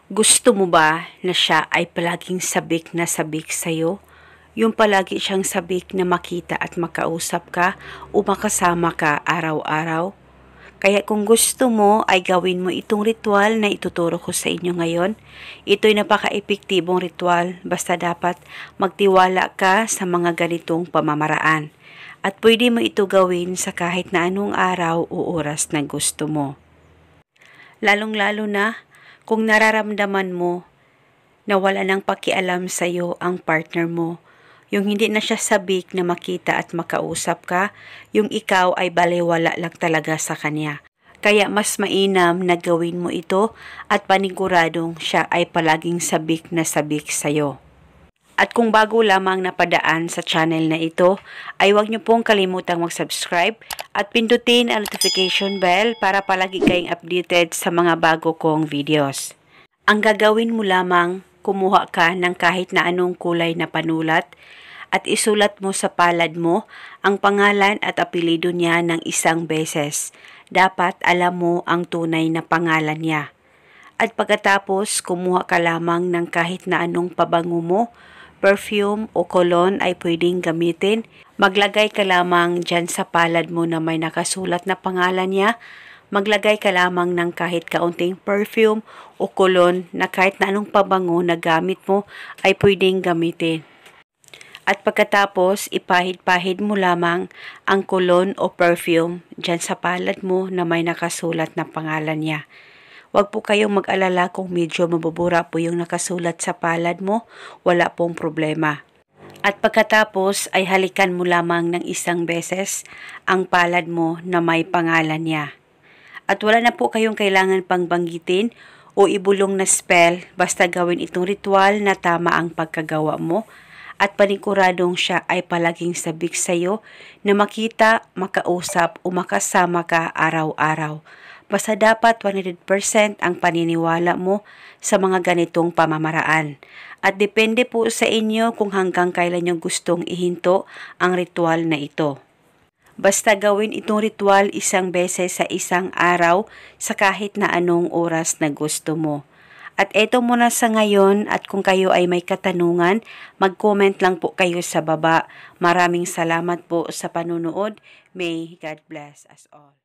Gusto mo ba na siya ay palaging sabik na sabik sa'yo? Yung palagi siyang sabik na makita at makausap ka o makasama ka araw-araw? Kaya kung gusto mo ay gawin mo itong ritual na ituturo ko sa inyo ngayon. Ito'y napaka-epektibong ritual basta dapat magtiwala ka sa mga ganitong pamamaraan. At pwede mo ito gawin sa kahit na anong araw o oras na gusto mo. Lalong-lalo na kung nararamdaman mo na wala nang pakialam sa iyo ang partner mo, yung hindi na siya sabik na makita at makausap ka, yung ikaw ay balewala lang talaga sa kanya. Kaya mas mainam na gawin mo ito at paniguradong siya ay palaging sabik na sabik sa iyo. At kung bago lamang napadaan sa channel na ito, ay huwag niyo pong kalimutang mag-subscribe at pindutin ang notification bell para palagi kayong updated sa mga bago kong videos. Ang gagawin mo lamang, kumuha ka ng kahit na anong kulay na panulat at isulat mo sa palad mo ang pangalan at apelyido niya ng isang beses. Dapat alam mo ang tunay na pangalan niya. At pagkatapos, kumuha ka lamang ng kahit na anong pabango mo, perfume o cologne ay pwedeng gamitin. Maglagay ka lamang dyan sa palad mo na may nakasulat na pangalan niya. Maglagay ka lamang ng kahit kaunting perfume o cologne na kahit na anong pabango na gamit mo ay pwedeng gamitin. At pagkatapos, ipahid-pahid mo lamang ang cologne o perfume dyan sa palad mo na may nakasulat na pangalan niya. Huwag po kayong mag-alala kung medyo mabubura po yung nakasulat sa palad mo, wala pong problema. At pagkatapos ay halikan mo lamang ng isang beses ang palad mo na may pangalan niya. At wala na po kayong kailangan pang banggitin o ibulong na spell, basta gawin itong ritual na tama ang pagkagawa mo at paniguradong siya ay palaging sabik sa iyo na makita, makausap o makasama ka araw-araw. Basta dapat 100% ang paniniwala mo sa mga ganitong pamamaraan. At depende po sa inyo kung hanggang kailan nyo gustong ihinto ang ritual na ito. Basta gawin itong ritual isang beses sa isang araw sa kahit na anong oras na gusto mo. At eto muna sa ngayon at kung kayo ay may katanungan, mag-comment lang po kayo sa baba. Maraming salamat po sa panunood. May God bless us all.